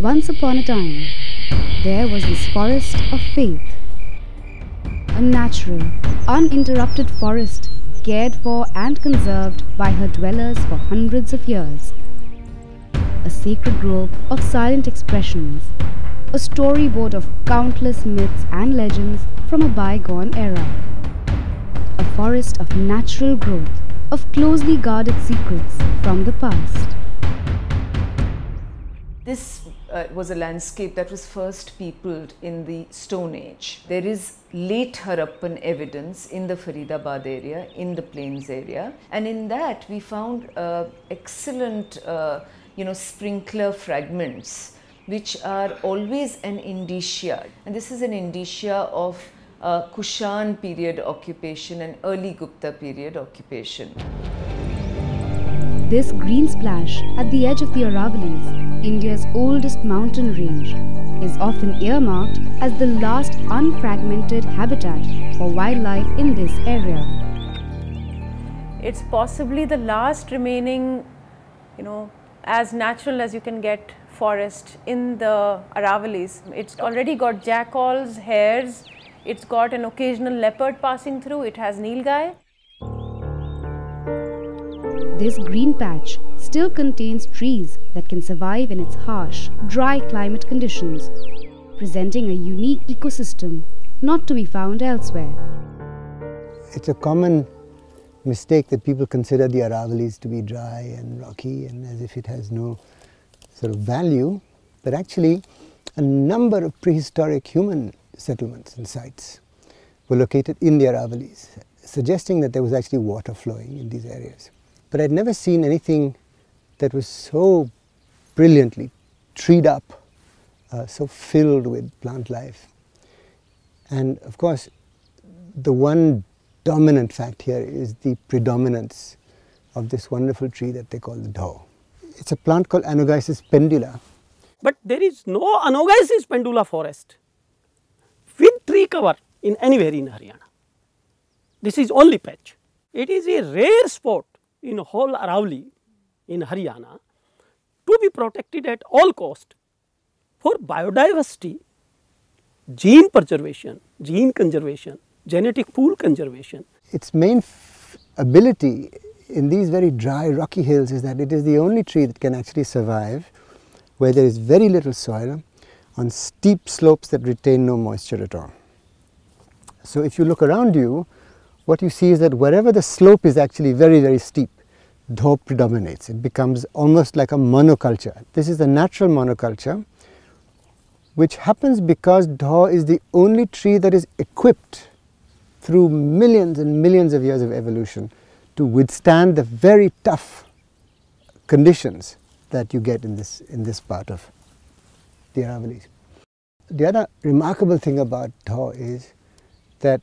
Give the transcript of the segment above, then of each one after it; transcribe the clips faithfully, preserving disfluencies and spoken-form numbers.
Once upon a time, there was this forest of faith. A natural, uninterrupted forest cared for and conserved by her dwellers for hundreds of years. A sacred grove of silent expressions, a storyboard of countless myths and legends from a bygone era. A forest of natural growth, of closely guarded secrets from the past. This uh, was a landscape that was first peopled in the Stone Age. There is late Harappan evidence in the Faridabad area, in the plains area, and in that we found uh, excellent uh, you know, sprinkler fragments which are always an indicia, and this is an indicia of uh, Kushan period occupation and early Gupta period occupation. This green splash at the edge of the Aravallis, India's oldest mountain range, is often earmarked as the last unfragmented habitat for wildlife in this area. It's possibly the last remaining, you know, as natural as you can get forest in the Aravallis. It's already got jackals, hares, it's got an occasional leopard passing through, it has nilgai. This green patch still contains trees that can survive in its harsh, dry climate conditions, presenting a unique ecosystem not to be found elsewhere. It's a common mistake that people consider the Aravallis to be dry and rocky and as if it has no sort of value, but actually a number of prehistoric human settlements and sites were located in the Aravallis, suggesting that there was actually water flowing in these areas. But I'd never seen anything that was so brilliantly treed up, uh, so filled with plant life. And of course, the one dominant fact here is the predominance of this wonderful tree that they call the dhaw. It's a plant called Anogeisys pendula. But there is no Anogeisys pendula forest with tree cover in anywhere in Haryana. This is only patch. It is a rare spot in whole Aravalli in Haryana to be protected at all cost for biodiversity, gene preservation, gene conservation, genetic pool conservation. Its main f ability in these very dry rocky hills is that it is the only tree that can actually survive where there is very little soil on steep slopes that retain no moisture at all. So if you look around you, what you see is that wherever the slope is actually very, very steep, dhaw predominates. It becomes almost like a monoculture. This is the natural monoculture, which happens because dhaw is the only tree that is equipped through millions and millions of years of evolution to withstand the very tough conditions that you get in this, in this part of the Aravallis. The other remarkable thing about dhaw is that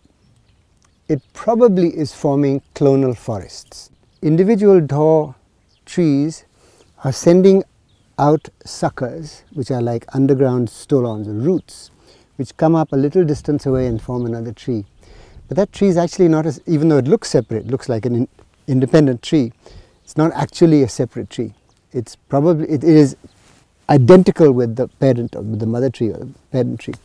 it probably is forming clonal forests. Individual dhaw trees are sending out suckers, which are like underground stolons or roots, which come up a little distance away and form another tree. But that tree is actually not, as, even though it looks separate, it looks like an in, independent tree, it's not actually a separate tree. It's probably, it is identical with the parent or with the mother tree or the parent tree.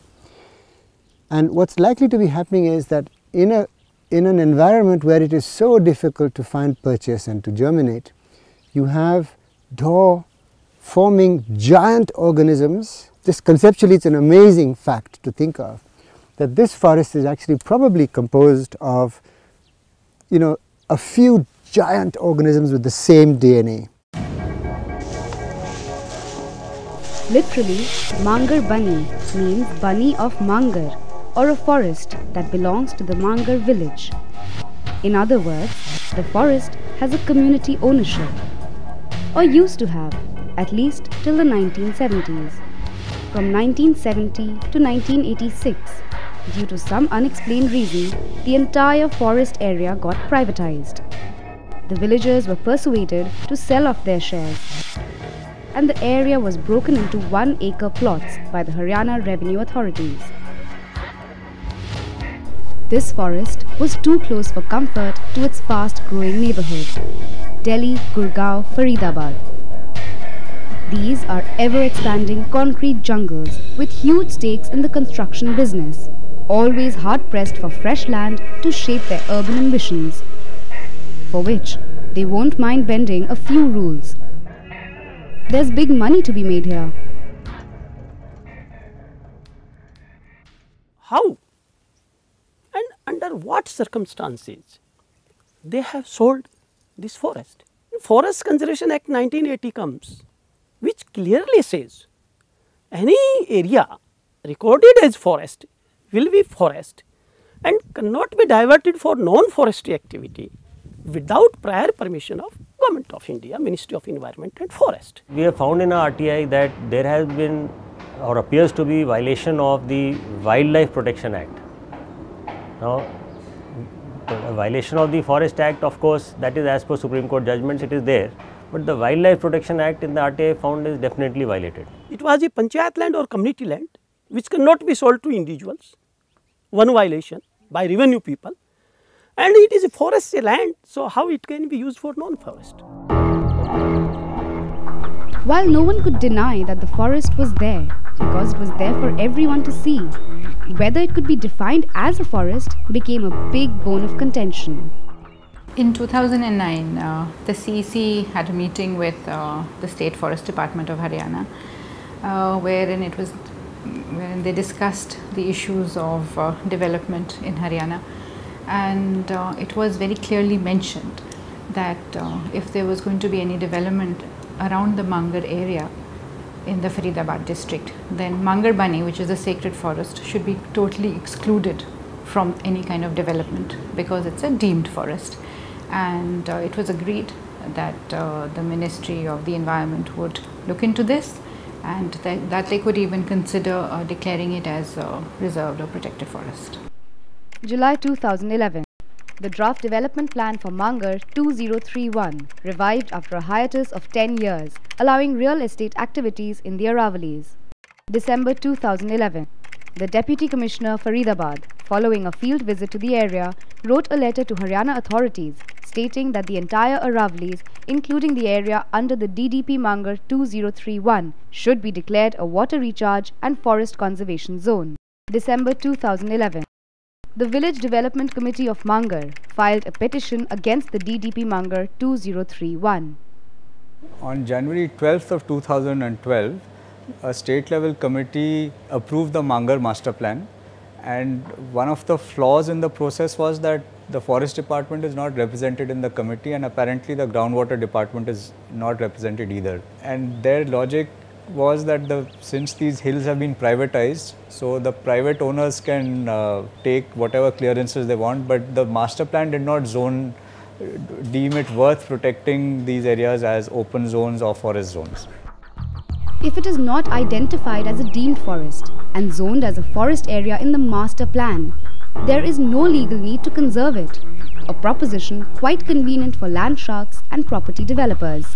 And what's likely to be happening is that in a in an environment where it is so difficult to find purchase and to germinate, you have dhaw forming giant organisms. This conceptually, it's an amazing fact to think of, that this forest is actually probably composed of, you know, a few giant organisms with the same D N A. Literally, Mangar Bani means Bani of Mangar, or a forest that belongs to the Mangar village. In other words, the forest has a community ownership, or used to have, at least till the nineteen seventies. From nineteen seventy to nineteen eighty-six, due to some unexplained reason, the entire forest area got privatized. The villagers were persuaded to sell off their shares, and the area was broken into one acre plots by the Haryana revenue authorities. This forest was too close for comfort to its fast-growing neighborhood, Delhi, Gurgaon, Faridabad. These are ever-expanding concrete jungles with huge stakes in the construction business, always hard-pressed for fresh land to shape their urban ambitions, for which they won't mind bending a few rules. There's big money to be made here. How and under what circumstances they have sold this forest? Forest Conservation Act nineteen eighty comes, which clearly says any area recorded as forest will be forest and cannot be diverted for non-forestry activity without prior permission of Government of India, Ministry of Environment and Forest. We have found in our R T I that there has been or appears to be violation of the Wildlife Protection Act. Now, a violation of the Forest Act, of course, that is as per Supreme Court judgments, it is there, but the Wildlife Protection Act in the R T I found is definitely violated. It was a panchayat land or community land which cannot be sold to individuals, one violation by revenue people, and it is a forest land, so how it can be used for non-forest? While no one could deny that the forest was there, because it was there for everyone to see, whether it could be defined as a forest became a big bone of contention. In two thousand nine, uh, the C E C had a meeting with uh, the State Forest Department of Haryana, uh, wherein it was, wherein they discussed the issues of uh, development in Haryana, and uh, it was very clearly mentioned that uh, if there was going to be any development around the Mangar area in the Faridabad district, then Mangar Bani, which is a sacred forest, should be totally excluded from any kind of development because it's a deemed forest. And uh, it was agreed that uh, the Ministry of the Environment would look into this, and that, that they could even consider uh, declaring it as a reserved or protected forest. July two thousand eleven. The draft development plan for Mangar two thousand thirty-one revived after a hiatus of ten years, allowing real estate activities in the Aravalis. December two thousand eleven. The Deputy Commissioner Faridabad, following a field visit to the area, wrote a letter to Haryana authorities stating that the entire Aravalis, including the area under the D D P Mangar two thousand thirty-one, should be declared a water recharge and forest conservation zone. December two thousand eleven. The Village Development Committee of Mangar filed a petition against the D D P Mangar two thousand thirty-one. On January twelfth of two thousand twelve, a state level committee approved the Mangar master plan, and one of the flaws in the process was that the forest department is not represented in the committee, and apparently the groundwater department is not represented either. And their logic was that the since these hills have been privatized, so the private owners can uh, take whatever clearances they want, but the master plan did not zone deem it worth protecting these areas as open zones or forest zones. If it is not identified as a deemed forest and zoned as a forest area in the master plan, there is no legal need to conserve it, a proposition quite convenient for land sharks and property developers.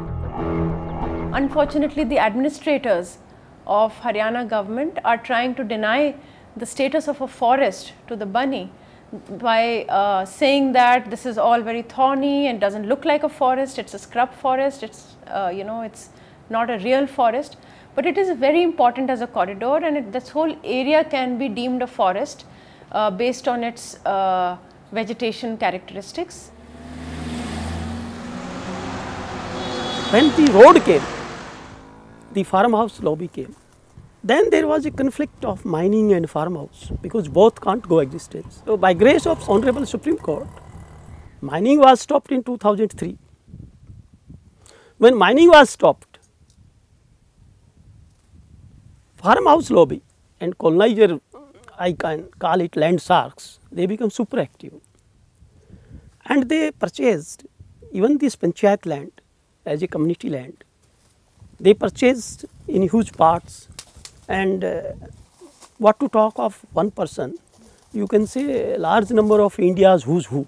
Unfortunately, the administrators of Haryana government are trying to deny the status of a forest to the Bani by uh, saying that this is all very thorny and doesn't look like a forest, it's a scrub forest, it's uh, you know, it's not a real forest, but it is very important as a corridor, and it, this whole area can be deemed a forest uh, based on its uh, vegetation characteristics. When the road came, the farmhouse lobby came, then there was a conflict of mining and farmhouse because both can't coexist. So by grace of Honorable Supreme Court, mining was stopped in two thousand three. When mining was stopped, farmhouse lobby and colonizer, I can call it land sharks, they become super active, and they purchased even this panchayat land as a community land. They purchased in huge parts, and uh, what to talk of one person, you can say a large number of India's who's who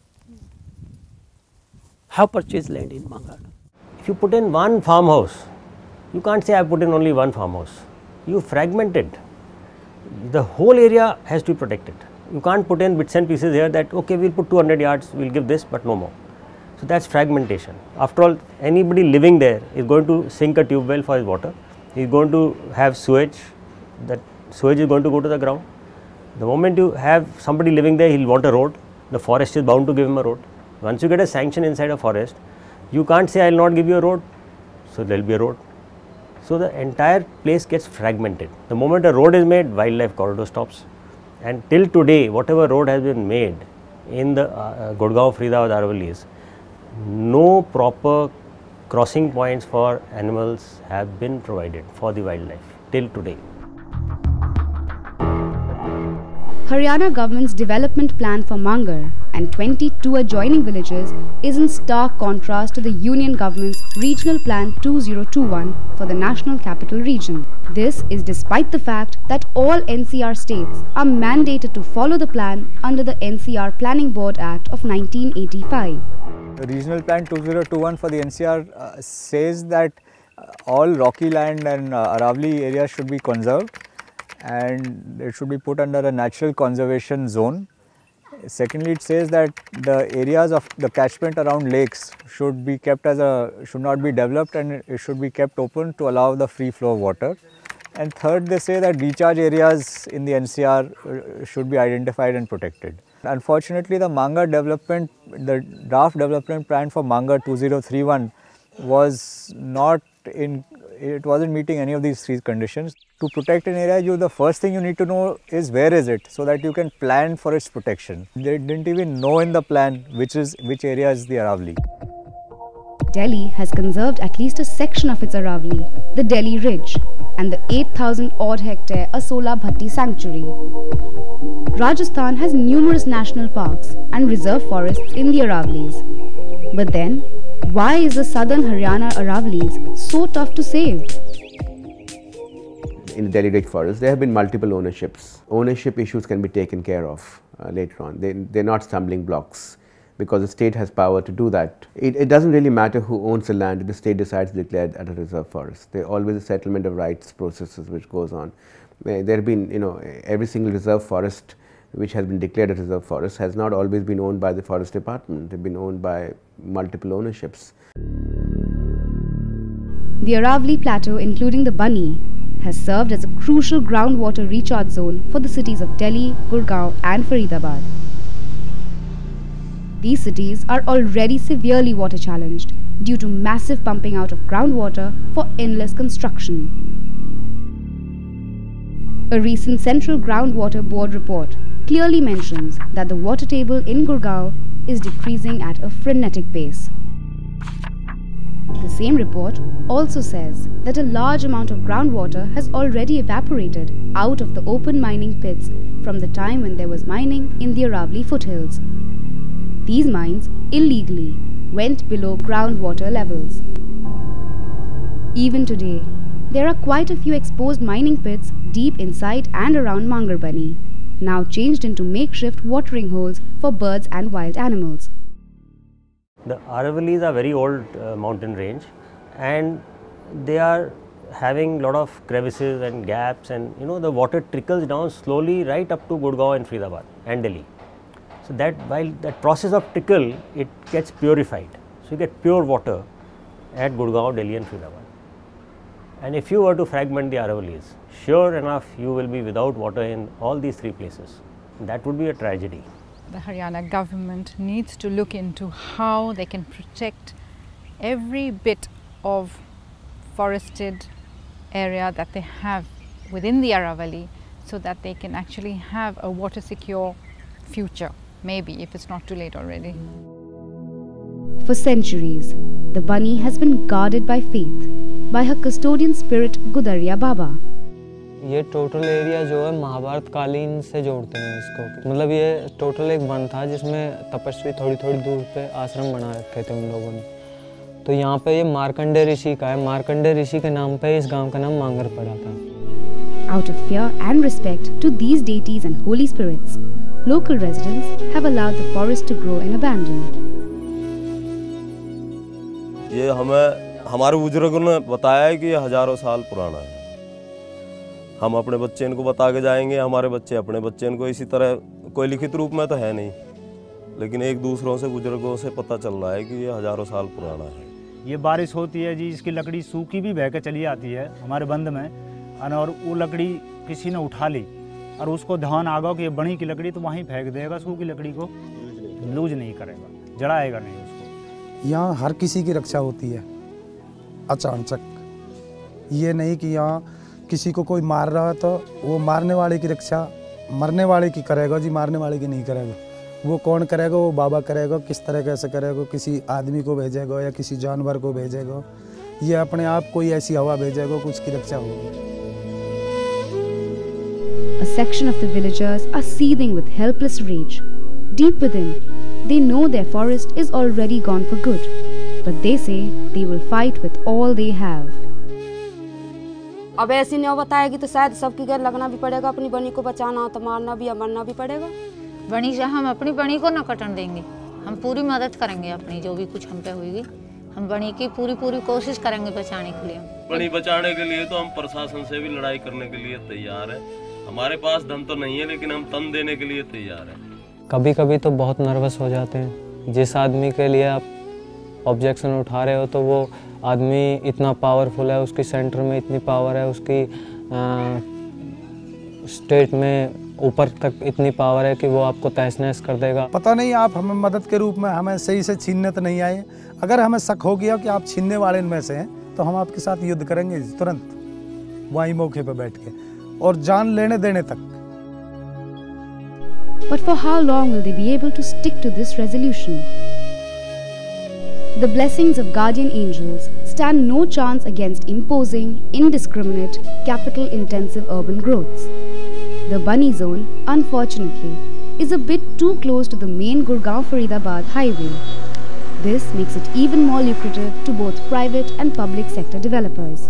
have purchased land in Mangar. If you put in one farmhouse, you can't say I put in only one farmhouse. You fragment it. The whole area has to be protected. You can't put in bits and pieces here that okay, we'll put two hundred yards, we'll give this, but no more. So that's fragmentation. After all, anybody living there is going to sink a tube well for his water. He is going to have sewage. That sewage is going to go to the ground. The moment you have somebody living there, he will want a road. The forest is bound to give him a road. Once you get a sanction inside a forest, you can't say I will not give you a road. So there will be a road. So the entire place gets fragmented. The moment a road is made, wildlife corridor stops. And till today, whatever road has been made in the uh, Gurgaon Faridabad Aravallis, no proper crossing points for animals have been provided for the wildlife till today. Haryana government's development plan for Mangar and twenty-two adjoining villages is in stark contrast to the Union government's Regional Plan two thousand twenty-one for the National Capital Region. This is despite the fact that all N C R states are mandated to follow the plan under the N C R Planning Board Act of nineteen eighty-five. The Regional Plan two thousand twenty-one for the N C R uh, says that uh, all rocky land and uh, Aravali areas should be conserved and it should be put under a natural conservation zone. Secondly, it says that the areas of the catchment around lakes should be kept as a, should not be developed and it should be kept open to allow the free flow of water. And third, they say that recharge areas in the N C R uh, should be identified and protected. Unfortunately, the Mangar development, the draft development plan for Mangar two thousand thirty-one was not in, it wasn't meeting any of these three conditions. To protect an area, you, the first thing you need to know is where is it, so that you can plan for its protection. They didn't even know in the plan which is which area is the Aravali. Delhi has conserved at least a section of its Aravali, the Delhi Ridge, and the eight thousand odd hectare Asola Bhatti Sanctuary. Rajasthan has numerous national parks and reserve forests in the Aravalis. But then, why is the southern Haryana Aravalis so tough to save? In the Delhi Ridge Forest, there have been multiple ownerships. Ownership issues can be taken care of uh, later on. They, they're not stumbling blocks because the state has power to do that. It, it doesn't really matter who owns the land if the state decides to declare it as a reserve forest. There are always a settlement of rights processes which goes on. There have been, you know, every single reserve forest which has been declared a reserve forest has not always been owned by the forest department. They've been owned by multiple ownerships. The Aravali Plateau, including the Bani, has served as a crucial groundwater recharge zone for the cities of Delhi, Gurgaon and Faridabad. These cities are already severely water challenged due to massive pumping out of groundwater for endless construction. A recent Central Groundwater Board report clearly mentions that the water table in Gurgaon is decreasing at a frenetic pace. The same report also says that a large amount of groundwater has already evaporated out of the open mining pits from the time when there was mining in the Aravali foothills. These mines illegally went below groundwater levels. Even today, there are quite a few exposed mining pits deep inside and around Mangar Bani, now changed into makeshift watering holes for birds and wild animals. The Aravalis are very old uh, mountain range and they are having a lot of crevices and gaps, and you know the water trickles down slowly right up to Gurgaon and Faridabad and Delhi. So that while that process of trickle, it gets purified. So you get pure water at Gurgaon, Delhi and Faridabad. And if you were to fragment the Aravalis, sure enough you will be without water in all these three places. That would be a tragedy. The Haryana government needs to look into how they can protect every bit of forested area that they have within the Aravali, so that they can actually have a water secure future, maybe if it's not too late already. For centuries, the Bani has been guarded by faith, by her custodian spirit Gudariya Baba. ये total area जो है महाभारत कालीन से जोड़ते हैं इसको, मतलब ये टोटल एक वन था जिसमें तपस्वी थोड़ी थोड़ी दूर पे आश्रम बना रखे थे उन लोगों ने। तो यहाँ पे ये मार्कंडे ऋषि का है, मार्कंडे ऋषि के नाम पे इस गांव का नाम मांगर पड़ा था। Out of fear and respect to these deities and holy spirits, local residents have allowed the forest to grow and abandon. ये हमें हमारे बुजुर्गों ने बताया है कि ये हजारों साल पुराना है। हम अपने बच्चे इनको बता के जाएंगे, हमारे बच्चे अपने बच्चे इनको, इसी तरह कोई लिखित रूप में तो है नहीं, लेकिन एक दूसरों से बुजुर्गों से पता चल रहा है कि ये हज़ारों साल पुराना है। ये बारिश होती है जी, इसकी लकड़ी सूखी भी बह के चली आती है हमारे बंद में, और वो लकड़ी किसी ने उठा ली और उसको ध्यान आ गया कि ये बड़ी की लकड़ी, तो वहीं फेंक देगा, सूखी लकड़ी को लूज नहीं करेगा, जलाएगा नहीं उसको। यहाँ हर किसी की रक्षा होती है अचानक, ये नहीं कि यहाँ किसी को कोई मार रहा है तो वो मारने वाले की रक्षा मरने वाले की करेगा जी, मारने वाले की नहीं करेगा। वो कौन करेगा? वो बाबा करेगा। किस तरह कैसे करेगा? किसी आदमी को भेजेगा या किसी जानवर को भेजेगा, ये अपने आप कोई ऐसी हवा भेजेगा कि उसकी रक्षा होगी। A section of the villagers are seething with helpless rage. Deep within, they know their forest is already gone for good, but they say they will fight with all they have. अब ऐसी नौबत आएगी तो शायद सबकी गैर लगना भी पड़ेगा, अपनी बनी को बचाना हो तो मारना भी या मरना भी पड़ेगा। बनी से हम अपनी बनी को न कटन देंगे, हम पूरी मदद करेंगे अपनी, जो भी कुछ हम पे होगी हम बनी की पूरी पूरी कोशिश करेंगे बचाने के लिए। बनी बचाने के लिए तो हम प्रशासन से भी लड़ाई करने के लिए तैयार हैं। हमारे पास धन तो नहीं है, लेकिन हम तन देने के लिए तैयार हैं। कभी कभी तो बहुत नर्वस हो जाते हैं। जिस आदमी के लिए आप ऑब्जेक्शन उठा रहे हो तो वो आदमी इतना पावरफुल है, उसकी सेंटर में इतनी पावर है, उसकी आ, स्टेट में ऊपर तक इतनी पावर है कि वो आपको तहस नहस कर देगा। पता नहीं आप हमें मदद के रूप में हमें सही से छीनने तो नहीं आए। अगर हमें शक हो गया कि आप छीनने वाले में से हैं तो हम आपके साथ युद्ध करेंगे तुरंत, वहीं मौके पर बैठ के, और जान लेने देने तक। But for how long will they be able to stick to this resolution? The blessings of guardian angels stand no chance against imposing, indiscriminate, capital-intensive urban growths. The Bani zone, unfortunately, is a bit too close to the main Gurgaon-Faridabad highway. This makes it even more lucrative to both private and public sector developers.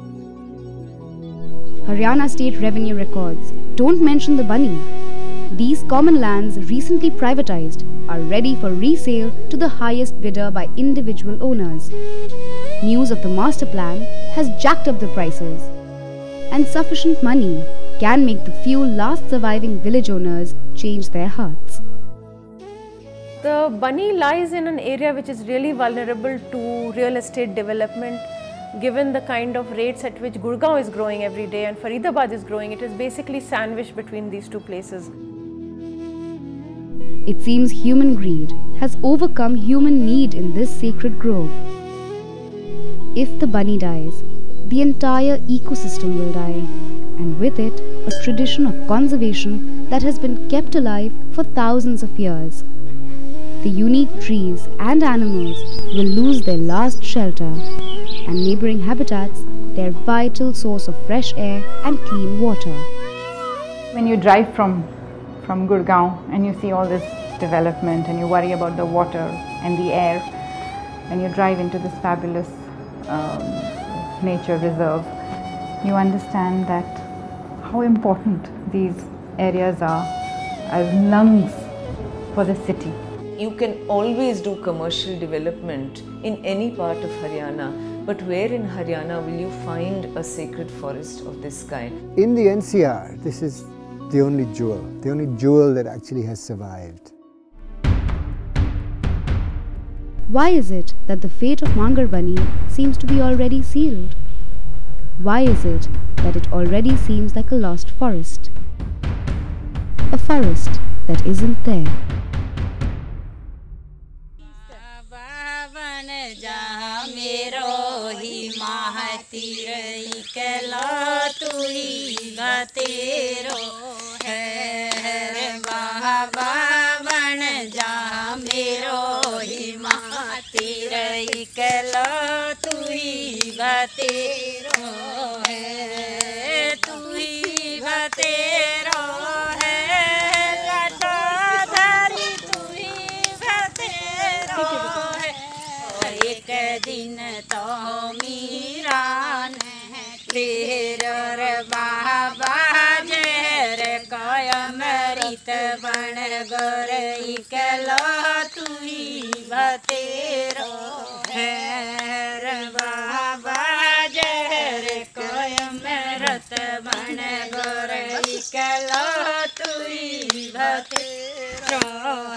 Haryana state revenue records don't mention the Bani. These common lands, recently privatized, are ready for resale to the highest bidder by individual owners. News of the master plan has jacked up the prices, and sufficient money can make the few last surviving village owners change their hearts. The Bani lies in an area which is really vulnerable to real estate development. Given the kind of rates at which Gurgaon is growing every day and Faridabad is growing, it is basically sandwiched between these two places. It seems human greed has overcome human need in this sacred grove. If the Bani dies, the entire ecosystem will die, and with it, a tradition of conservation that has been kept alive for thousands of years. The unique trees and animals will lose their last shelter, and neighboring habitats their vital source of fresh air and clean water. When you drive from from Gurgaon and you see all this development and you worry about the water and the air, when you drive into this fabulous um, nature reserve, you understand that how important these areas are as lungs for the city. You can always do commercial development in any part of Haryana, but where in Haryana will you find a sacred forest of this kind? In the N C R, this is the only jewel, the only jewel that actually has survived. Why is it that the fate of Mangar Bani seems to be already sealed? Why is it that it already seems like a lost forest? A forest that isn't there. बन गोरई कलो तुई भतेरो